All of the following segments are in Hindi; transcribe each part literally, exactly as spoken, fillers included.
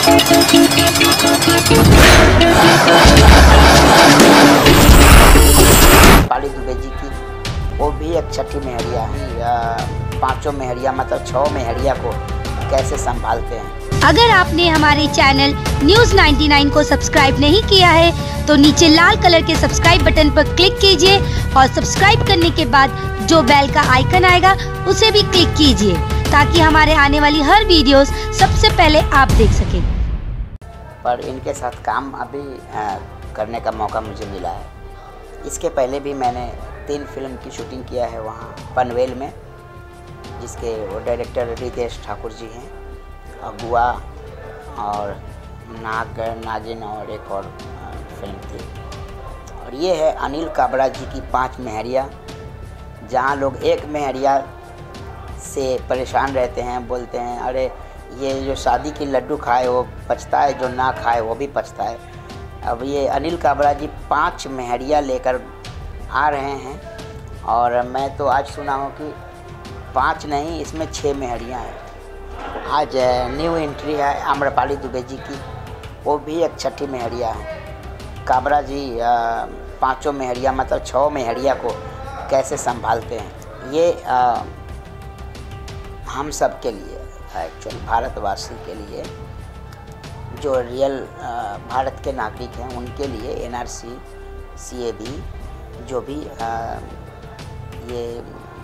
पाली दुबे जी की, वो भी एक छठी मेहरिया है। पांचों मेहरिया मतलब छह मेहरिया को कैसे संभालते हैं। अगर आपने हमारे चैनल न्यूज़ निन्यानवे को सब्सक्राइब नहीं किया है तो नीचे लाल कलर के सब्सक्राइब बटन पर क्लिक कीजिए और सब्सक्राइब करने के बाद जो बेल का आइकन आएगा उसे भी क्लिक कीजिए ताकि हमारे आने वाली हर वीडियोस सबसे पहले आप देख सकें। पर इनके साथ काम अभी आ, करने का मौका मुझे मिला है। इसके पहले भी मैंने तीन फिल्म की शूटिंग किया है वहाँ पनवेल में, जिसके वो डायरेक्टर रितेश ठाकुर जी हैं। अगुआ और नाग नागिन और एक और फिल्म थी। और ये है अनिल काबरा जी की पांच मेहरिया, जहाँ लोग एक मेहरिया से परेशान रहते हैं, बोलते हैं अरे ये जो शादी की लड्डू खाए वो पछता है, जो ना खाए वो भी पछता है। अब ये अनिल काबरा जी पांच मेहरिया लेकर आ रहे हैं और मैं तो आज सुना हूँ कि पांच नहीं, इसमें छः मेहरियाँ हैं। आज न्यू एंट्री है आम्रपाली दुबे जी की, वो भी एक छठी मेहरिया है। काबरा जी पांचों मेहरिया मतलब छः मेहरिया को कैसे संभालते हैं, ये आ, हम सब के लिए एक्चुअली भारतवासी के लिए, जो रियल भारत के नागरिक हैं उनके लिए एनआरसी सीएबी जो भी आ, ये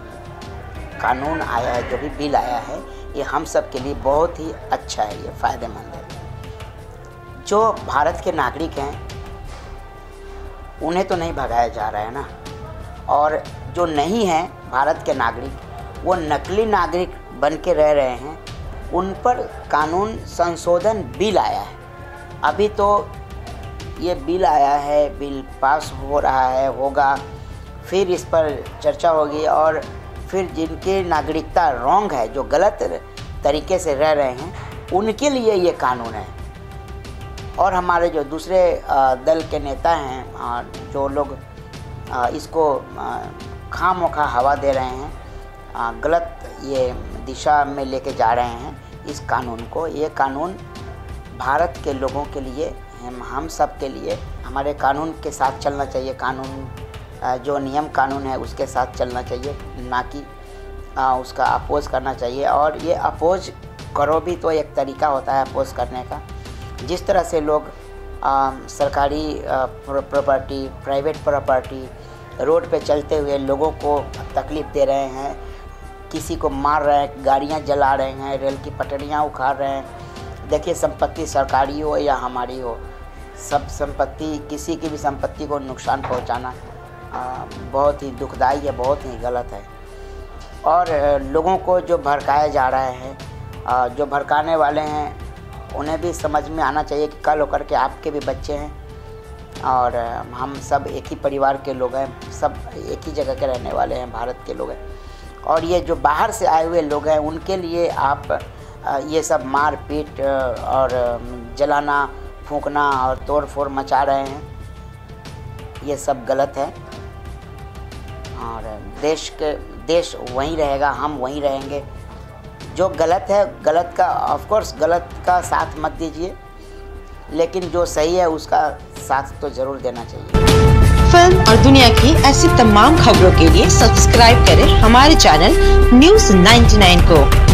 कानून आया है, जो भी बिल आया है, ये हम सब के लिए बहुत ही अच्छा है, ये फ़ायदेमंद है। जो भारत के नागरिक हैं उन्हें तो नहीं भगाया जा रहा है ना, और जो नहीं हैं भारत के नागरिक, वो नकली नागरिक बन के रह रहे हैं, उन पर कानून संशोधन बिल आया है। अभी तो ये बिल आया है, बिल पास हो रहा है, होगा, फिर इस पर चर्चा होगी और फिर जिनकी नागरिकता रॉन्ग है, जो गलत तरीके से रह रहे हैं, उनके लिए ये कानून है। और हमारे जो दूसरे दल के नेता हैं, जो लोग इसको खामोखा हवा दे रहे हैं, गलत ये दिशा में लेके जा रहे हैं इस कानून को। ये कानून भारत के लोगों के लिए, हम हम सब के लिए, हमारे कानून के साथ चलना चाहिए। कानून जो नियम कानून है उसके साथ चलना चाहिए, ना कि उसका अपोज करना चाहिए। और ये अपोज करो भी तो एक तरीका होता है अपोज करने का। जिस तरह से लोग आ, सरकारी प्रॉपर्टी, प्राइवेट प्रॉपर्टी, रोड पे चलते हुए लोगों को तकलीफ़ दे रहे हैं, किसी को मार रहे हैं, गाड़ियाँ जला रहे हैं, रेल की पटरियाँ उखाड़ रहे हैं। देखिए, संपत्ति सरकारी हो या हमारी हो, सब संपत्ति, किसी की भी संपत्ति को नुकसान पहुँचाना आ, बहुत ही दुखदाई है, बहुत ही गलत है। और लोगों को जो भड़काया जा रहा है, आ, जो भड़काने वाले हैं, उन्हें भी समझ में आना चाहिए कि कल होकर के आपके भी बच्चे हैं और हम सब एक ही परिवार के लोग हैं, सब एक ही जगह के रहने वाले हैं, भारत के लोग हैं। और ये जो बाहर से आए हुए लोग हैं, उनके लिए आप ये सब मार पीट और जलाना, फूंकना और तोड़ फोड़ मचा रहे हैं, ये सब गलत है। और देश के देश वहीं रहेगा, हम वहीं रहेंगे। जो गलत है, गलत का ऑफ कोर्स गलत का साथ मत दीजिए, लेकिन जो सही है उसका साथ तो ज़रूर देना चाहिए। फिल्म और दुनिया की ऐसी तमाम खबरों के लिए सब्सक्राइब करें हमारे चैनल न्यूज़ निन्यानवे को।